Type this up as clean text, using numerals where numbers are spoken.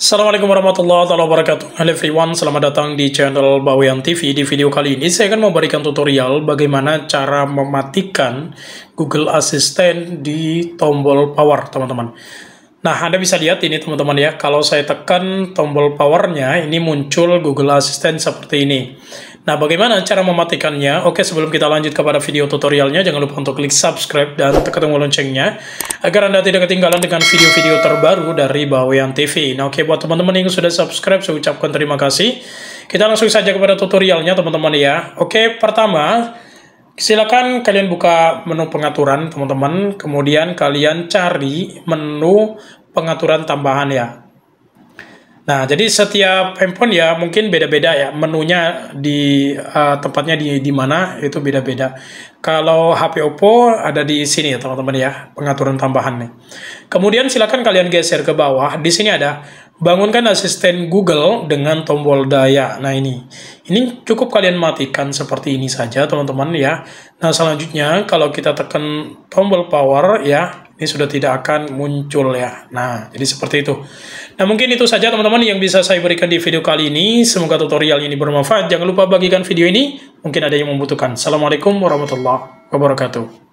Assalamualaikum warahmatullahi wabarakatuh. Hello everyone, selamat datang di channel Bawean TV. Di video kali ini saya akan memberikan tutorial bagaimana cara mematikan Google Assistant di tombol power, teman-teman. Nah, Anda bisa lihat ini teman-teman ya, kalau saya tekan tombol powernya, ini muncul Google Assistant seperti ini. Nah, bagaimana cara mematikannya? Oke, sebelum kita lanjut kepada video tutorialnya, jangan lupa untuk klik subscribe dan tekan tombol loncengnya, agar Anda tidak ketinggalan dengan video-video terbaru dari Bawean TV. Nah, oke, buat teman-teman yang sudah subscribe, saya ucapkan terima kasih. Kita langsung saja kepada tutorialnya, teman-teman ya. Oke, pertama, silakan kalian buka menu pengaturan, teman-teman. Kemudian kalian cari menu pengaturan tambahan ya. Nah, jadi setiap handphone ya mungkin beda-beda ya menunya di tempatnya di mana itu beda-beda. Kalau HP Oppo ada di sini ya teman-teman ya, pengaturan tambahan nih. Kemudian silakan kalian geser ke bawah. Di sini ada bangunkan asisten Google dengan tombol daya. Nah, ini cukup kalian matikan seperti ini saja teman-teman ya. Nah, selanjutnya kalau kita tekan tombol power ya, ini sudah tidak akan muncul ya. Nah, jadi seperti itu. Nah, mungkin itu saja teman-teman yang bisa saya berikan di video kali ini. Semoga tutorial ini bermanfaat. Jangan lupa bagikan video ini, mungkin ada yang membutuhkan. Assalamualaikum warahmatullahi wabarakatuh.